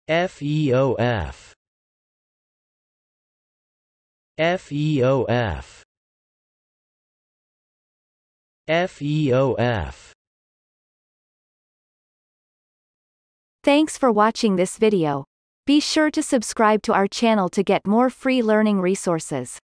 feof, feof, feof. Thanks for watching this video. Be sure to subscribe to our channel to get more free learning resources.